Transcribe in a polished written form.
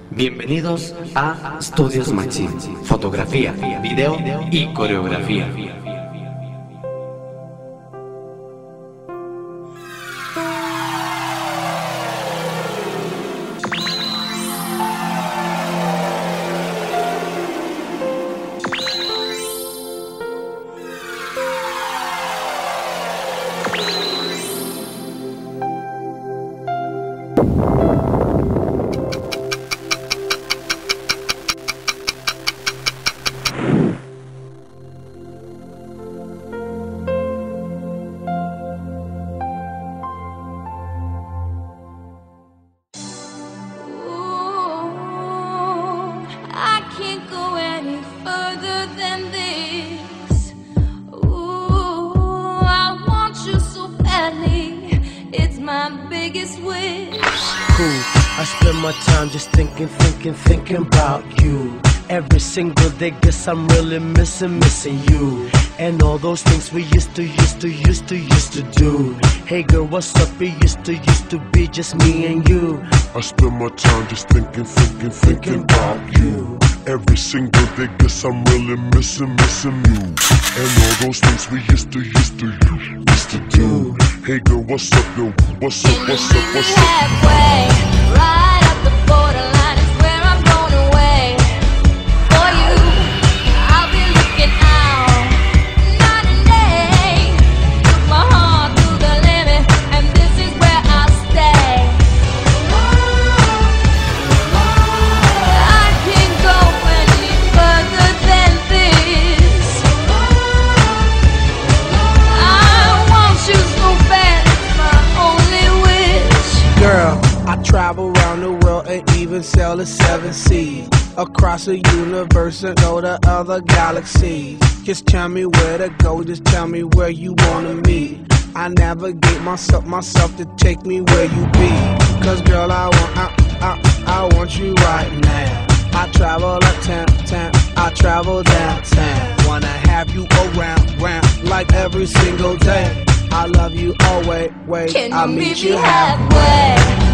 Bienvenidos a Studios Maxim, fotografía, video y coreografía. I spend my time just thinking about you. Every single day, guess I'm really missing you. And all those things we used to do. Hey girl, what's up? It used to be just me and you. I spend my time just thinking about you. Every single day, guess I'm really missing you. And all those things we used to do. Hey girl, what's up, yo? What's up? Halfway, right up the borderline is where I'm going away. For you, I'll be looking out night and day. Took my heart to the limit, and this is where I'll stay. I can't go any further than this. I want you so bad, it's my only wish. Girl, I travel around the world and even sail the 7 seas. Across the universe and go to other galaxies. Just tell me where to go, just tell me where you wanna meet. I navigate myself to take me where you be. Cause girl, I want you right now. I travel uptown, I travel downtown. Wanna have you around, like every single day. I love you always, Can I'll you meet meet you me halfway. halfway?